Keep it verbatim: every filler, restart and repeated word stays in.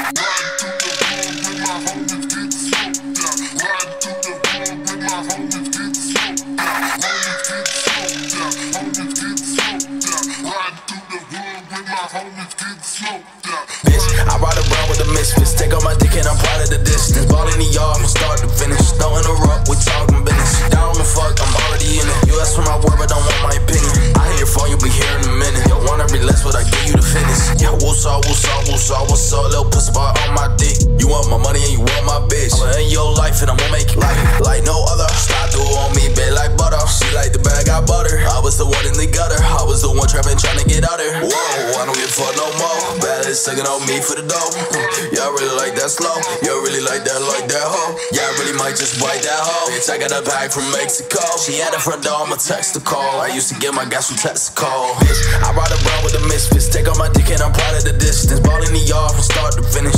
Bitch, I ride around with the misfits. Take on my dick and I'm proud of the distance. Ball in the yard from start to finish. Don't interrupt, we talking business. Down the fuck, I'm already in it. You ask for my word, but don't want my opinion. I hear your phone, you'll be here in a minute. You wanna relax, but I give you the fitness. Yeah, what's up, what's up, what's up, what's up? Little pussy bar on my dick. You want my money and you want my bitch. I'ma end your life and I'ma make it like, like no other. Slide through on me, bed like butter. She like the bag I butter. I was the one in the gutter. I was the one trapping, trying to get out her. Whoa, I don't give a fuck no more. Bad ass taking on me for the dough. Y'all really like that slow. Y'all really like that, like that hoe. Y'all really might just bite that hoe. Bitch, I got a bag from Mexico. She at the front door, I'ma text the call. I used to get my gas from Texaco. Bitch, I ride around with the misfits. Take on my dick and I'm proud of the distance. Ball in the yard from start to finish.